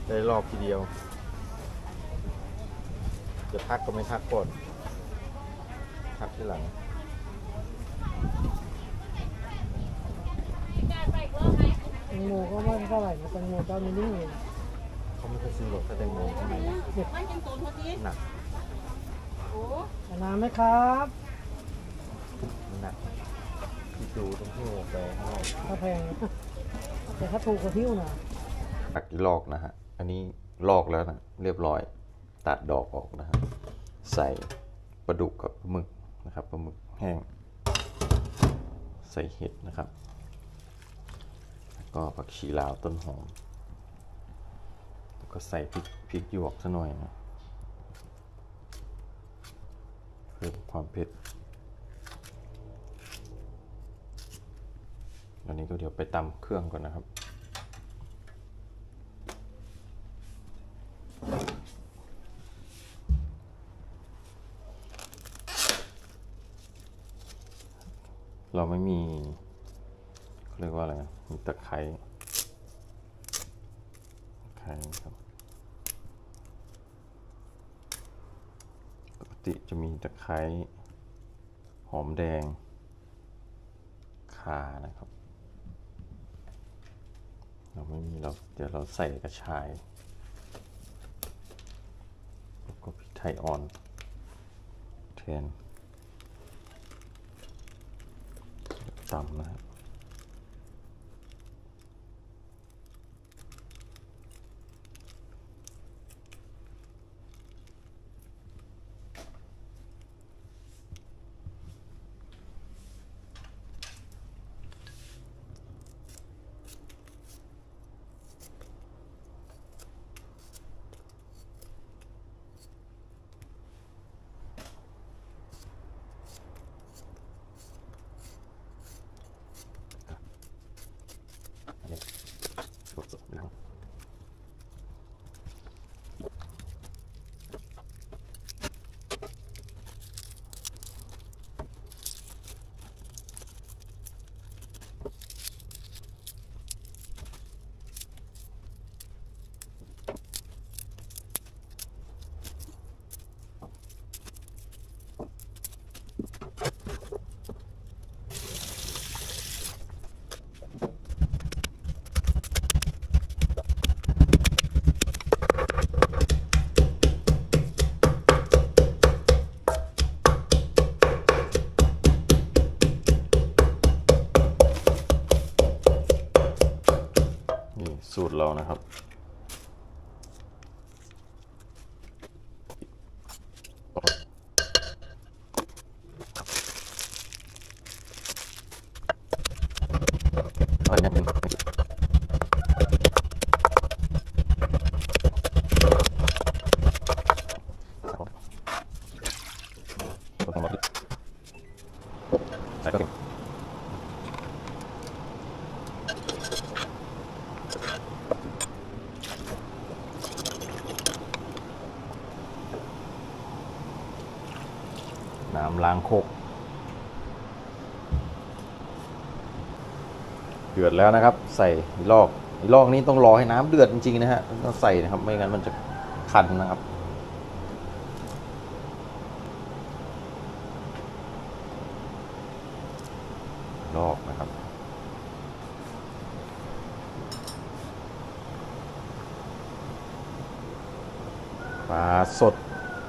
ได้รอบทีเดียวจะพักก็ไม่พักก่อนพักที่หลังแตงโมก็ไม่เท่าไหร่นะแตงโมเจ้ามินิเองเขาไม่เคยซื้อหรอกถ้าแตงโมที่ไหนหนักน้ำไหมครับหนักที่ดูต้องหิ้วไปข้างนอกถ้าแพงแต่ถ้าถูกกว่าทิ้วนะตักลอกนะฮะอันนี้ลอกแล้วนะเรียบร้อยตัดดอกออกนะฮะใส่ปลาดุกกับปลาหมึกนะครับปลาหมึกแห้งใส่เห็ดนะครับแล้วก็ผักชีลาวต้นหอมแล้วก็ใส่พริกหยวกซะหน่อยนะเพิ่มความเผ็ดอันนี้ก็เดี๋ยวไปตำเครื่องก่อนนะครับเราไม่มีเขาเรียกว่าอะไรนะมีตะไคร้ครับปกติจะมีตะไคร้หอมแดงข่านะครับเราไม่มีเดี๋ยวเราใส่กระชายแล้วก็พริกไทยอ่อนแทนตำนะครับสดๆนะครับนี่สูตรเรานะครับเอาอย่างนี้ใส่ก็น้ำล้างโคกเดือดแล้วนะครับใส่อีลอกนี้ต้องรอให้น้ำเดือดจริงๆนะฮะต้องใส่นะครับไม่งั้นมันจะคันนะครับลอกนะครับปลาสด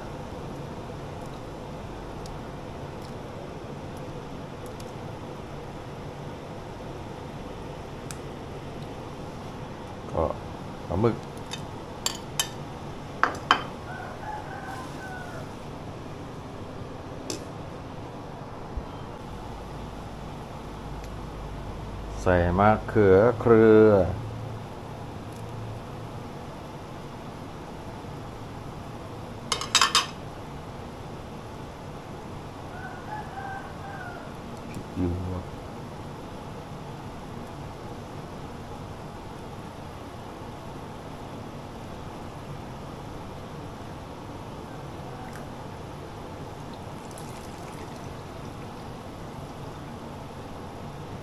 ก็ปลาหมึกใส่มะเขือเครือพริกหยวก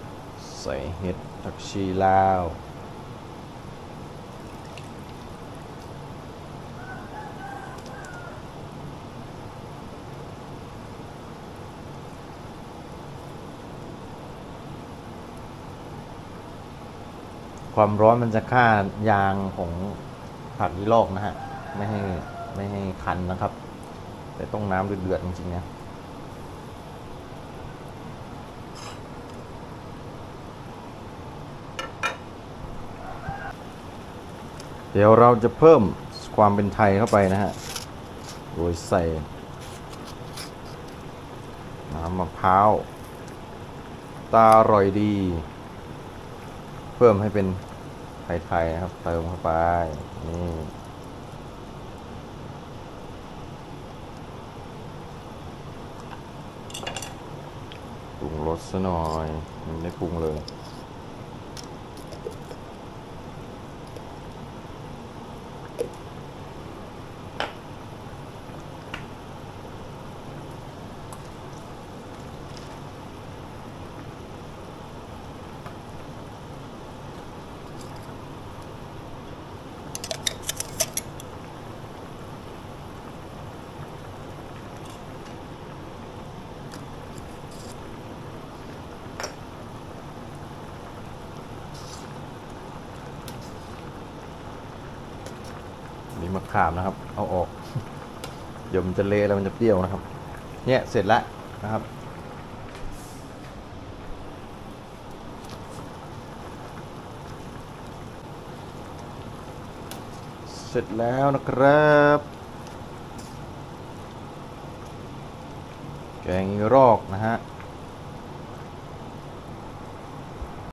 ใส่เห็ดผักชีลาวความร้อนมันจะฆ่ายางของผักอีลอกนะฮะไม่ให้คันนะครับ แต่ต้องน้ำเดือดๆจริงๆนะเดี๋ยวเราจะเพิ่มความเป็นไทยเข้าไปนะฮะโดยใส่น้ำมะพร้าวตาอร่อยดี เพิ่มให้เป็นไทยๆนะครับเติมเข้าไปนี่ปรุงรสซะหน่อยมันไม่ปรุงเลยนี่มะขามนะครับเอาออก เดี๋ยวมันจะเละแล้วมันจะเปรี้ยวนะครับเนี่ยเสร็จแล้วนะครับ เสร็จแล้วนะครับแกงอีรอกนะฮะ